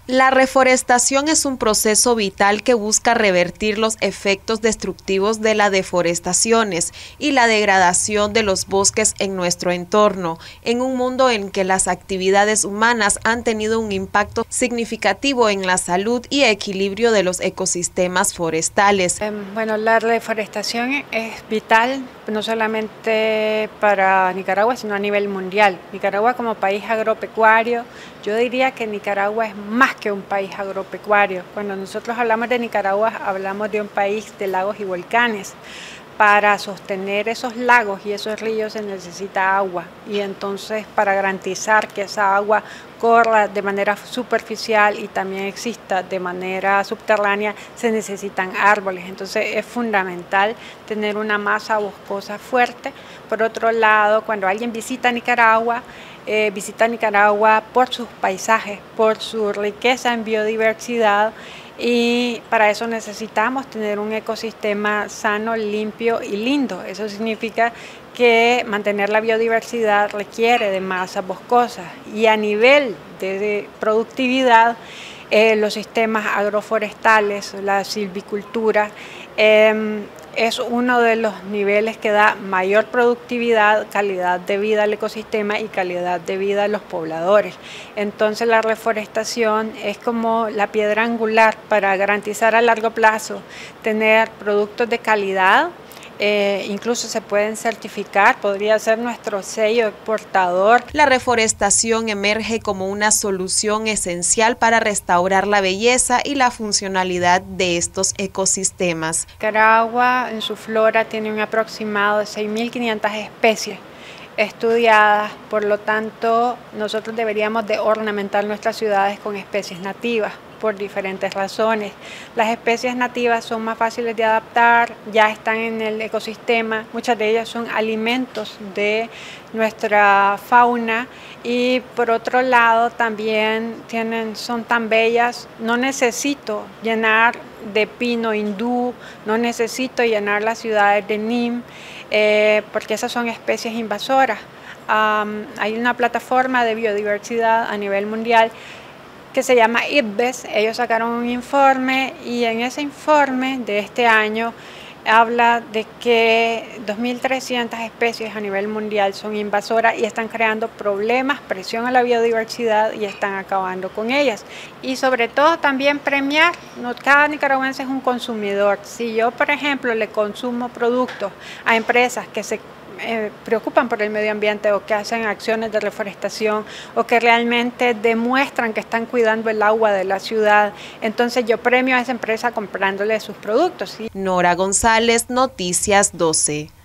La reforestación es un proceso vital que busca revertir los efectos destructivos de las deforestaciones y la degradación de los bosques en nuestro entorno, en un mundo en que las actividades humanas han tenido un impacto significativo en la salud y equilibrio de los ecosistemas forestales. Bueno, la reforestación es vital no solamente para Nicaragua, sino a nivel mundial. Nicaragua como país agropecuario, yo diría que Nicaragua es más que un país agropecuario. Cuando nosotros hablamos de Nicaragua, hablamos de un país de lagos y volcanes. Para sostener esos lagos y esos ríos se necesita agua, y entonces para garantizar que esa agua corra de manera superficial y también exista de manera subterránea se necesitan árboles. Entonces es fundamental tener una masa boscosa fuerte. Por otro lado, cuando alguien visita Nicaragua por sus paisajes, por su riqueza en biodiversidad, y para eso necesitamos tener un ecosistema sano, limpio y lindo. Eso significa que mantener la biodiversidad requiere de masas boscosas, y a nivel de productividad, los sistemas agroforestales, la silvicultura, es uno de los niveles que da mayor productividad, calidad de vida al ecosistema y calidad de vida a los pobladores. Entonces la reforestación es como la piedra angular para garantizar a largo plazo tener productos de calidad. Incluso se pueden certificar, podría ser nuestro sello exportador. La reforestación emerge como una solución esencial para restaurar la belleza y la funcionalidad de estos ecosistemas. Nicaragua en su flora tiene un aproximado de 6.500 especies estudiadas, por lo tanto nosotros deberíamos de ornamentar nuestras ciudades con especies nativas por diferentes razones. Las especies nativas son más fáciles de adaptar, ya están en el ecosistema, muchas de ellas son alimentos de nuestra fauna, y por otro lado también son tan bellas. No necesito llenar de pino hindú, no necesito llenar las ciudades de Nim, porque esas son especies invasoras. Hay una plataforma de biodiversidad a nivel mundial que se llama IPBES. Ellos sacaron un informe, y en ese informe de este año habla de que 2.300 especies a nivel mundial son invasoras y están creando problemas, presión a la biodiversidad, y están acabando con ellas. Y sobre todo también premiar, cada nicaragüense es un consumidor. Si yo, por ejemplo, le consumo productos a empresas que se preocupan por el medio ambiente, o que hacen acciones de reforestación, o que realmente demuestran que están cuidando el agua de la ciudad, entonces yo premio a esa empresa comprándole sus productos. Nora González, Noticias 12.